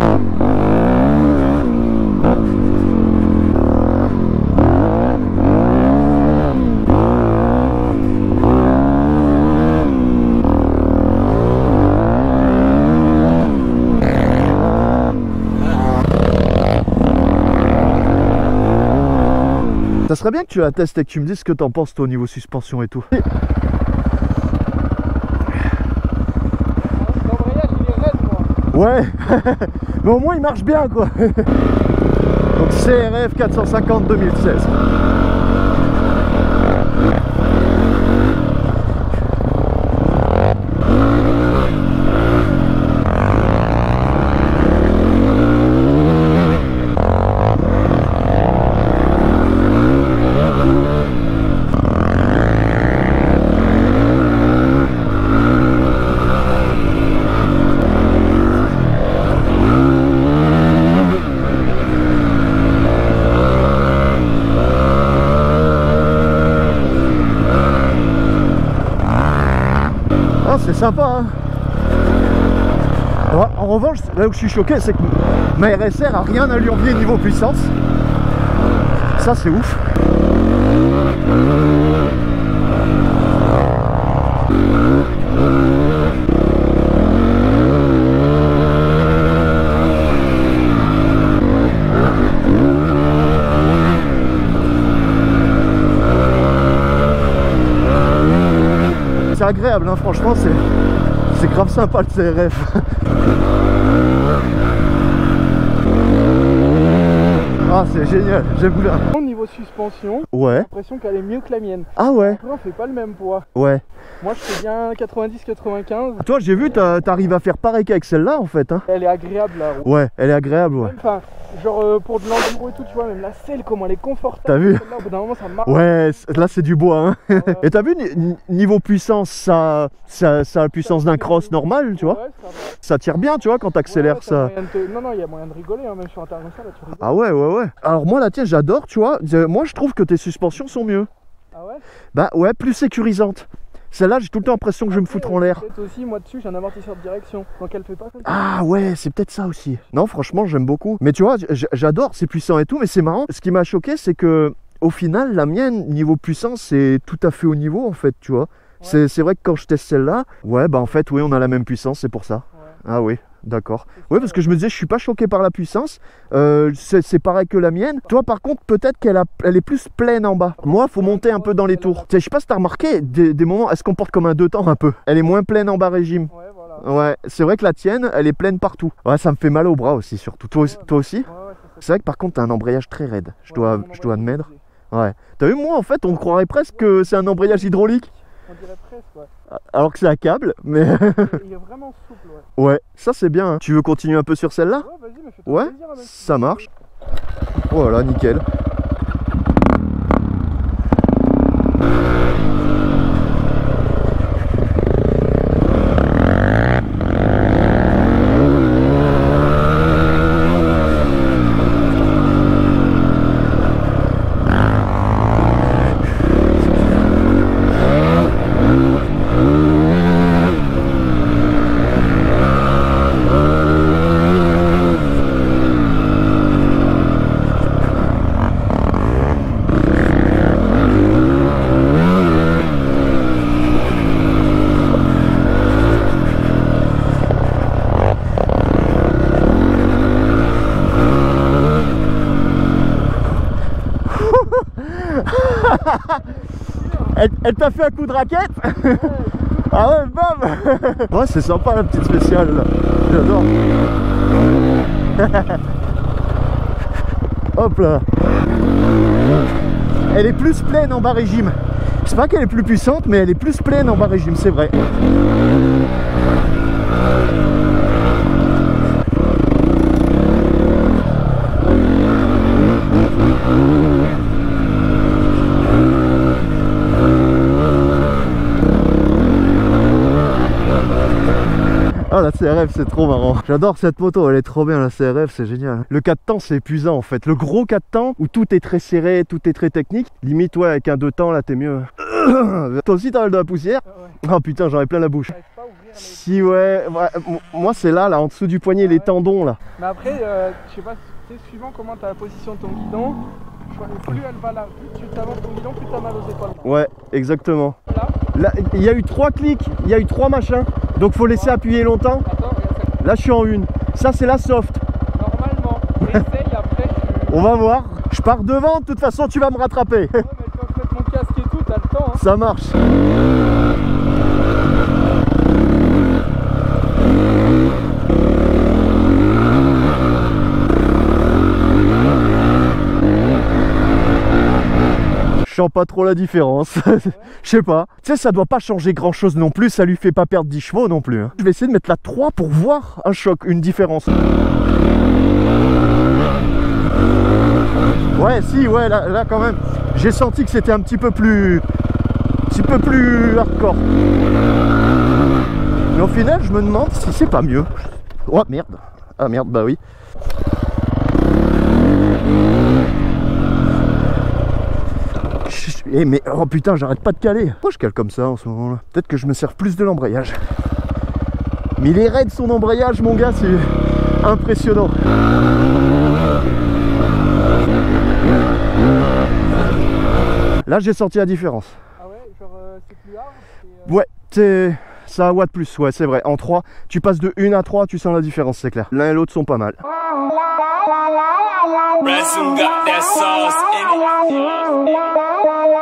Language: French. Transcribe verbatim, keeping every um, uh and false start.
Ça serait bien que tu la testes et que tu me dises ce que t'en penses toi au niveau suspension et tout. L'embrayage il est raide moi. Ouais. Mais au moins il marche bien quoi. Donc C R F quatre cent cinquante deux mille seize. C'est sympa hein. Alors, en revanche, là où je suis choqué, c'est que ma R S R a rien à lui envier niveau puissance. Ça c'est ouf. C'est agréable hein, franchement c'est grave sympa le C R F. Ah c'est génial, j'aime bien. Au niveau suspension, ouais, j'ai l'impression qu'elle est mieux que la mienne. Ah ouais. Après on fait pas le même poids. Ouais. Moi je fais bien quatre-vingt-dix quatre-vingt-quinze. Toi j'ai vu t'arrives à faire pareil qu'avec celle-là en fait hein. Elle est agréable la roue. Ouais, elle est agréable ouais. Enfin, genre euh, pour de l'enduro et tout, tu vois, même la selle, comment elle est confortable. T'as vu? Là, au bout d'un moment, ça marche. Ouais, là c'est du bois hein. Ouais. Et t'as vu, niveau puissance, ça, ça, ça a la puissance d'un cross normal, tu vois. Ouais, ça va. Ça tire bien, tu vois, quand t'accélères ouais, ça. te... Non, non, il y a moyen de rigoler, hein, même sur Internet, ça, là, tu rigoles. Ah ouais, ouais, ouais. Alors moi, la tienne, j'adore, tu vois. Moi, je trouve que tes suspensions sont mieux. Ah ouais? Bah ouais, plus sécurisantes. Celle-là, j'ai tout le temps l'impression que je vais me foutre en l'air. Peut-être aussi, moi dessus, j'ai un amortisseur de direction, donc elle fait pas comme ça. Ah ouais, c'est peut-être ça aussi. Non, franchement, j'aime beaucoup. Mais tu vois, j'adore, c'est puissant et tout, mais c'est marrant. Ce qui m'a choqué, c'est que au final, la mienne, niveau puissance, c'est tout à fait au niveau, en fait, tu vois. Ouais. C'est vrai que quand je teste celle-là, ouais, bah en fait, oui, on a la même puissance, c'est pour ça. Ouais. Ah oui. D'accord. Oui, parce que je me disais, je suis pas choqué par la puissance. Euh, c'est pareil que la mienne. Toi, par contre, peut-être qu'elle elle est plus pleine en bas. Moi, faut monter un peu dans les tours. Je sais pas si t'as remarqué, des, des moments, elle se comporte comme un deux temps un peu. Elle est moins pleine en bas régime. Ouais, voilà. Ouais, c'est vrai que la tienne, elle est pleine partout. Ouais, ça me fait mal au bras aussi, surtout. Toi, toi aussi. Ouais, ouais, c'est vrai que par contre, t'as un embrayage très raide. Je dois, ouais, je dois admettre. Ouais. T'as vu, moi, en fait, on croirait presque que c'est un embrayage hydraulique. On dirait presque, ouais. Alors que c'est un câble, mais... il est vraiment souple, ouais. Ouais, ça c'est bien. Hein. Tu veux continuer un peu sur celle-là? Ouais, vas-y, mais fais-toi ouais, plaisir avec ça marche. Voilà, nickel. Elle, elle t'a fait un coup de raquette? Ouais. Ah ouais, bam. Ouais, c'est sympa la petite spéciale là. J'adore. Hop là. Elle est plus pleine en bas régime. C'est pas qu'elle est plus puissante, mais elle est plus pleine en bas régime, c'est vrai. Oh là, C R F c'est trop marrant. J'adore cette moto, elle est trop bien la C R F, c'est génial. Le quatre temps c'est épuisant en fait. Le gros quatre temps où tout est très serré, tout est très technique. Limite ouais avec un deux temps là t'es mieux. Toi aussi t'as de la poussière? Ouais. Oh putain j'en ai plein la bouche. Si ouais, ouais moi c'est là, là en dessous du poignet, ah, les ouais. tendons là. Mais après, euh, je sais pas, tu sais, suivant comment t'as la position de ton guidon, plus elle va là, plus tu t'avances ton guidon, plus t'as mal aux épaules. Ouais, exactement. Là, là, il y a eu trois clics, il y a eu trois machins, donc faut laisser ouais. appuyer longtemps. Attends, regarde ça. Là je suis en une, ça c'est la soft. Normalement, essaye après. Tu... On va voir, je pars devant, de toute façon tu vas me rattraper. Ouais, mais tu vas mettre mon casque et tout, t'as le temps. Hein. Ça marche. Je sens pas trop la différence. Ouais. Je sais pas. Tu sais, ça doit pas changer grand chose non plus. Ça lui fait pas perdre dix chevaux non plus. Hein. Je vais essayer de mettre la trois pour voir un choc, une différence. Ouais, si, ouais, là, là quand même. J'ai senti que c'était un petit peu plus. Un petit peu plus hardcore. Mais au final, je me demande si c'est pas mieux. Oh merde. Ah merde, bah oui. Eh mais oh putain j'arrête pas de caler. Pourquoi je cale comme ça en ce moment là? Peut-être que je me sers plus de l'embrayage. Mais il est raide son embrayage mon gars, c'est impressionnant. Là j'ai senti la différence. Ah ouais, genre euh, c'est plus hard euh... Ouais, c'est ça a watt plus, ouais c'est vrai. En trois, tu passes de une à trois, tu sens la différence, c'est clair. L'un et l'autre sont pas mal. Ransom got that sauce in it.